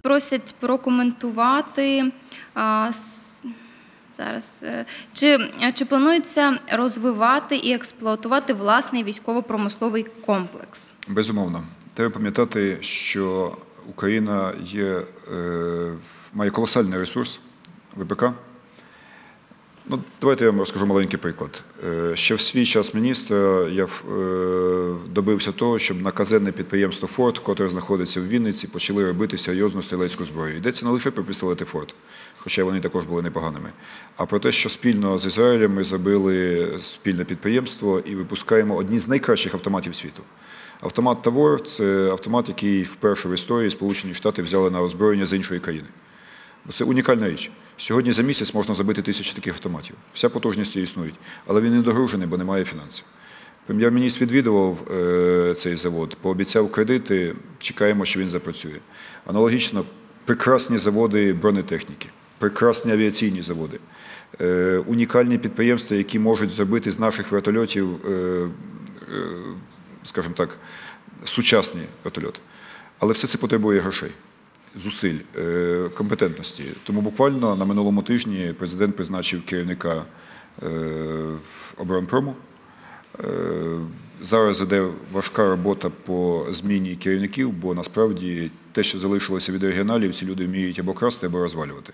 просять прокоментувати. Чи планується розвивати і експлуатувати власний військово-промисловий комплекс? Безумовно. Треба пам'ятати, що Україна має колосальний ресурс ВПК. Давайте я вам розкажу маленький приклад. Ще в свій час міністра я добився того, щоб на казенне підприємство «Форт», котре знаходиться в Вінниці, почали робити серйозну стрілецьку зброю. Йдеться не лише про пістолети «Форт», хоча вони також були непоганими, а про те, що спільно з Ізраїлем ми зробили спільне підприємство і випускаємо одні з найкращих автоматів світу. Автомат «Тавор» – це автомат, який вперше в історії Сполучені Штати взяли на озброєння з іншої країни. Це унікальна річ. Сьогодні за місяць можна забити 1000 таких автоматів. Вся потужність існує, але він не догружений, бо немає фінансів. Прем'єр-міністр відвідував цей завод, пообіцяв кредити, чекаємо, що він запрацює. Аналогічно, прекрасні заводи бронетехніки, прекрасні авіаційні заводи, унікальні підприємства, які можуть зробити з наших вертольотів, скажімо так, сучасні вертольоти. Але все це потребує грошей, зусиль, компетентності. Тому буквально на минулому тижні президент призначив керівника оборонпрому. Зараз іде важка робота по зміні керівників, бо насправді те, що залишилося від регіоналів, ці люди вміють або красти, або розвалювати.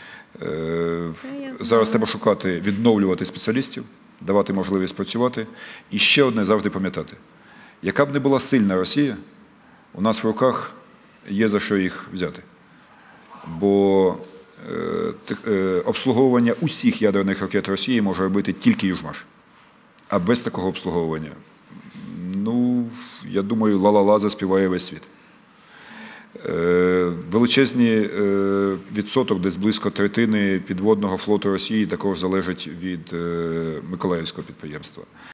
Зараз треба шукати, відновлювати спеціалістів, давати можливість працювати. І ще одне завжди пам'ятати. Яка б не була сильна Росія, у нас в руках є за що їх взяти. Бо обслуговування усіх ядерних ракет Росії може робити тільки Южмаш. А без такого обслуговування, я думаю, ла-ла-ла заспіває весь світ. Величезний відсоток, десь близько третини підводного флоту Росії також залежить від Миколаївського підприємства.